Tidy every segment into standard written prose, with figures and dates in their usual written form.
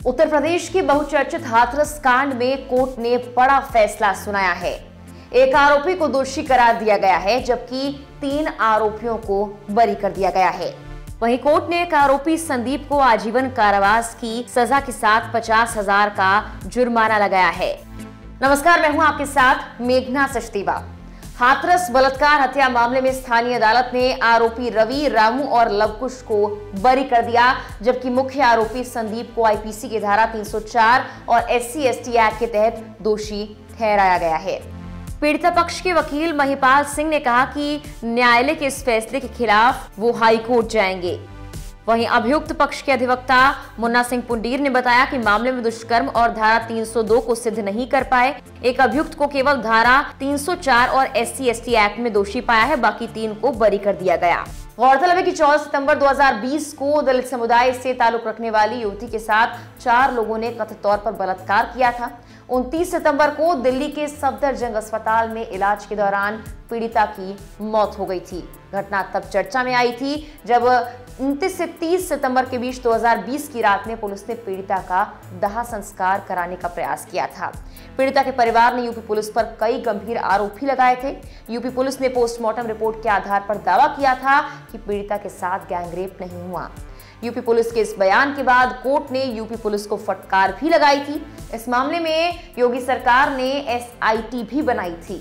उत्तर प्रदेश के बहुचर्चित हाथरस कांड में कोर्ट ने बड़ा फैसला सुनाया है। एक आरोपी को दोषी करार दिया गया है, जबकि 3 आरोपियों को बरी कर दिया गया है। वहीं कोर्ट ने एक आरोपी संदीप को आजीवन कारावास की सजा के साथ 50,000 का जुर्माना लगाया है। नमस्कार, मैं हूं आपके साथ मेघना सचदेवा। हाथरस बलात्कार हत्या मामले में स्थानीय अदालत ने आरोपी रवि, रामू और लवकुश को बरी कर दिया, जबकि मुख्य आरोपी संदीप को आईपीसी की धारा 304 और SC/ST एक्ट के तहत दोषी ठहराया गया है। पीड़िता पक्ष के वकील महिपाल सिंह ने कहा कि न्यायालय के इस फैसले के खिलाफ वो हाई कोर्ट जाएंगे। वहीं अभियुक्त पक्ष के अधिवक्ता मुन्ना सिंह पुंडीर ने बताया कि मामले में दुष्कर्म और धारा 302 को सिद्ध नहीं कर पाए। एक अभियुक्त को केवल धारा 304 और SC/ST एक्ट में दोषी पाया है, बाकी 3 को बरी कर दिया गया। गौरतलब है कि 14 सितंबर 2020 को दलित समुदाय से ताल्लुक रखने वाली युवती के साथ 4 लोगों ने कथित तौर पर बलात्कार किया था। 29 सितंबर को दिल्ली के सफदरजंग अस्पताल में इलाज के दौरान पीड़िता की मौत हो गई थी। घटना तब चर्चा में आई थी जब 29 से 30 सितंबर के बीच 2020 की रात में पुलिस ने पीड़िता का दाह संस्कार कराने का प्रयास किया था। पीड़िता के परिवार ने यूपी पुलिस पर कई गंभीर आरोप भी लगाए थे। यूपी पुलिस ने पोस्टमार्टम रिपोर्ट के आधार पर दावा किया था कि पीड़िता के साथ गैंगरेप नहीं हुआ। यूपी पुलिस के इस बयान के बाद कोर्ट ने यूपी पुलिस को फटकार भी लगाई थी। इस मामले में योगी सरकार ने SIT भी बनाई थी।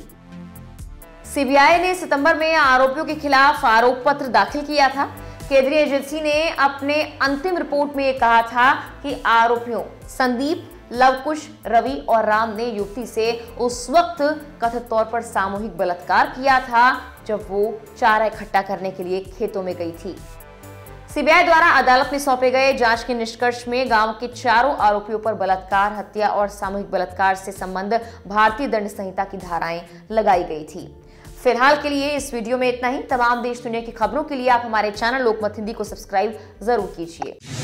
CBI ने सितंबर में आरोपियों के खिलाफ आरोप पत्र दाखिल किया था। केंद्रीय एजेंसी ने अपने अंतिम रिपोर्ट में कहा था कि आरोपियों संदीप, लवकुश, रवि और राम ने युवती से उस वक्त कथित तौर पर सामूहिक बलात्कार किया था जब वो चारा इकट्ठा करने के लिए खेतों में गई थी। CBI द्वारा अदालत में सौंपे गए जांच के निष्कर्ष में गांव के 4 आरोपियों पर बलात्कार, हत्या और सामूहिक बलात्कार से संबंध भारतीय दंड संहिता की धाराएं लगाई गई थी। फिलहाल के लिए इस वीडियो में इतना ही। तमाम देश दुनिया की खबरों के लिए आप हमारे चैनल लोकमत हिंदी को सब्सक्राइब जरूर कीजिए।